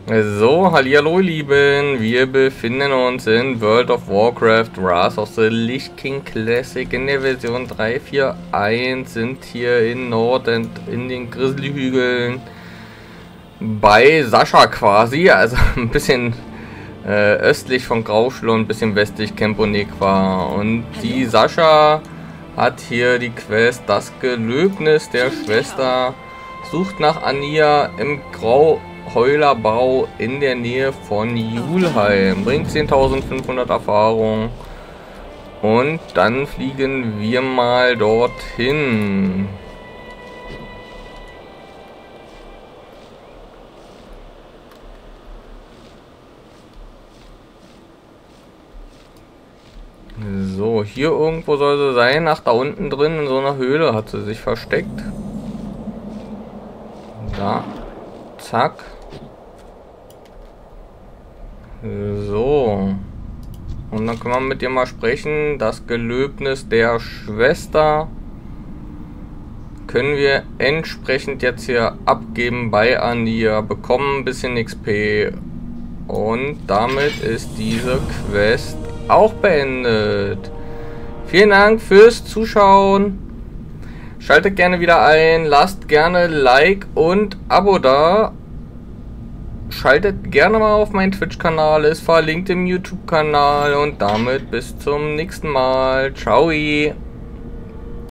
So, hallihallo, ihr Lieben. Wir befinden uns in World of Warcraft Wrath of the Lich King Classic in der Version 3.4.1. Sind hier in Norden in den Grizzlyhügeln bei Sascha quasi, also ein bisschen östlich von Grauschlund, ein bisschen westlich Kempo-Nequa. Und die Sascha hat hier die Quest Das Gelöbnis der Schwester. Sucht nach Ania im Grauheulerbau in der Nähe von Julheim. Bringt 10.500 Erfahrung. Und dann fliegen wir mal dorthin. So, hier irgendwo soll sie sein. Ach, da unten drin in so einer Höhle hat sie sich versteckt. Da. Zack. So. Und dann können wir mit ihr mal sprechen. Das Gelöbnis der Schwester können wir entsprechend jetzt hier abgeben bei Ania. Bekommen ein bisschen XP. Und damit ist diese Quest auch beendet. Vielen Dank fürs Zuschauen. Schaltet gerne wieder ein, lasst gerne Like und Abo da. Schaltet gerne mal auf meinen Twitch-Kanal, ist verlinkt im YouTube-Kanal. Und damit bis zum nächsten Mal. Ciao.